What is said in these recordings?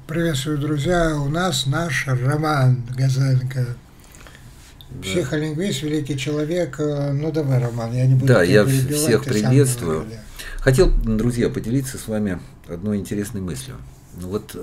Приветствую, друзья! У нас наш Роман Газенко. Психолингвист, великий человек. Ну давай, Роман, я не буду тебя я перебивать. всех приветствую. Говори, да. Хотел, друзья, поделиться с вами одной интересной мыслью. Вот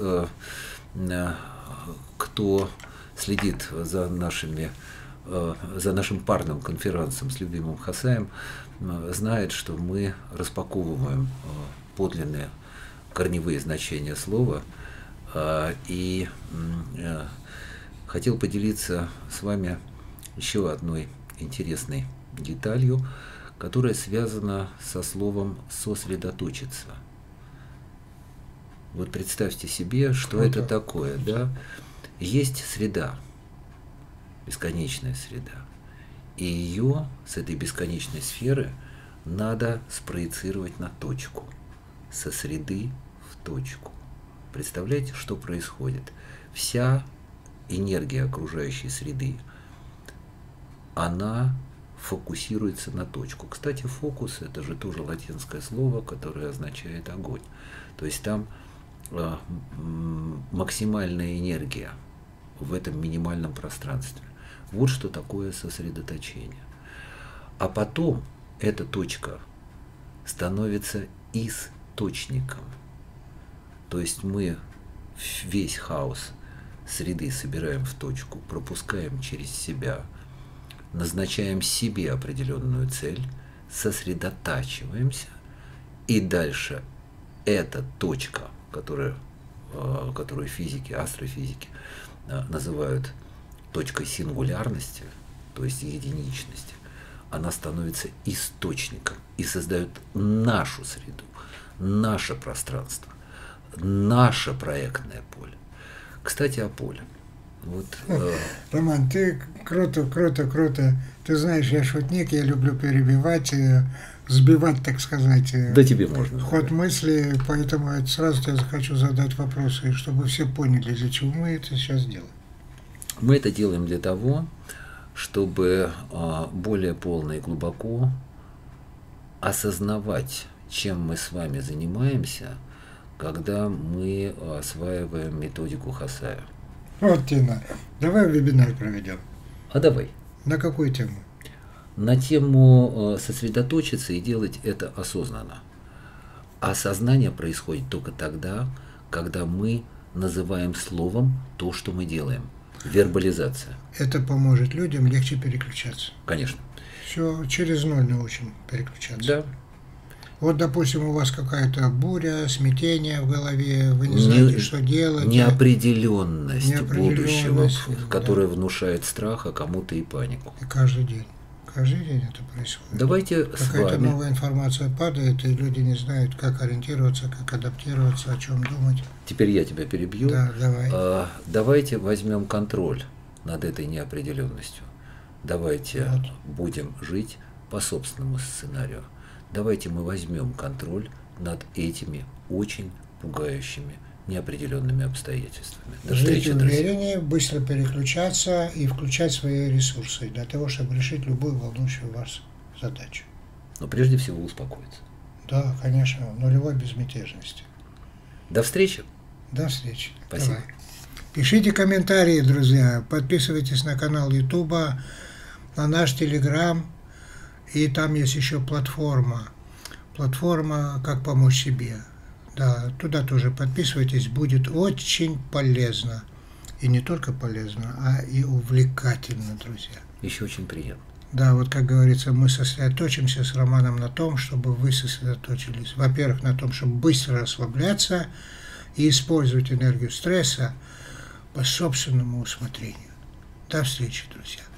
кто следит за нашим парным конференцем с любимым Хасаем, знает, что мы распаковываем подлинные корневые значения слова. И хотел поделиться с вами еще одной интересной деталью, которая связана со словом «сосредоточиться». Вот представьте себе, что это такое, да? Есть среда, бесконечная среда, и ее с этой бесконечной сферы надо спроецировать на точку, со среды в точку. Представляете, что происходит? Вся энергия окружающей среды, она фокусируется на точку. Кстати, фокус – это же тоже латинское слово, которое означает огонь. То есть там максимальная энергия в этом минимальном пространстве. Вот что такое сосредоточение. А потом эта точка становится источником. То есть мы весь хаос среды собираем в точку, пропускаем через себя, назначаем себе определенную цель, сосредотачиваемся, и дальше эта точка, которую физики, астрофизики называют точкой сингулярности, то есть единичности, она становится источником и создает нашу среду, наше пространство, наше проектное поле. Кстати, о поле. Вот, Роман, ты круто. Ты знаешь, я шутник, я люблю перебивать, сбивать, так сказать, да тебе можно, ход мысли, поэтому я сразу тебе хочу задать вопросы, чтобы все поняли, для чего мы это сейчас делаем. Мы это делаем для того, чтобы более полно и глубоко осознавать, чем мы с вами занимаемся, когда мы осваиваем методику Хасая. Вот тема. Давай вебинар проведем. А давай. На какую тему? На тему сосредоточиться и делать это осознанно. Осознание происходит только тогда, когда мы называем словом то, что мы делаем. Вербализация. Это поможет людям легче переключаться. Конечно. Все, через ноль научим переключаться. Да. Вот, допустим, у вас какая-то буря, смятение в голове, вы не знаете, что делать. Неопределенность будущего, которая внушает страх, а кому-то и панику. И каждый день это происходит. Давайте с вами. Какая-то новая информация падает, и люди не знают, как ориентироваться, как адаптироваться, о чем думать. Теперь я тебя перебью. Да, давай. Давайте возьмем контроль над этой неопределенностью. Давайте будем жить по собственному сценарию. Давайте мы возьмем контроль над этими очень пугающими неопределенными обстоятельствами. Жить увереннее, быстро переключаться и включать свои ресурсы для того, чтобы решить любую волнующую вас задачу. Но прежде всего успокоиться. Да, конечно, в нулевой безмятежности. До встречи. До встречи. Спасибо. Давай. Пишите комментарии, друзья. Подписывайтесь на канал Ютуба, на наш Телеграм. И там есть еще платформа «Как помочь себе». Да, туда тоже подписывайтесь, будет очень полезно. И не только полезно, а и увлекательно, друзья. Еще очень приятно. Да, вот как говорится, мы сосредоточимся с Романом на том, чтобы вы сосредоточились. Во-первых, на том, чтобы быстро расслабляться и использовать энергию стресса по собственному усмотрению. До встречи, друзья.